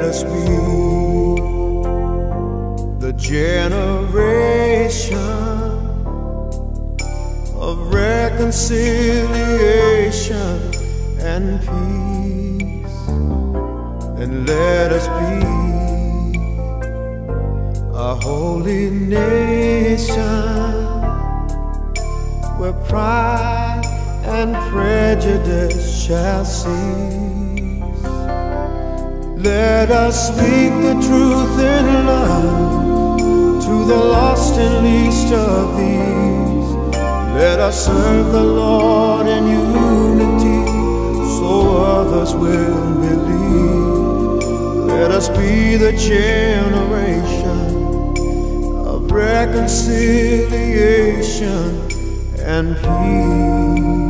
us be the generation of reconciliation and peace, and let us be a holy nation where pride and prejudice shall cease. Let us speak the truth in love to the lost and least of these. Let us serve the Lord in unity so others will believe. Let us be the generation of reconciliation and peace.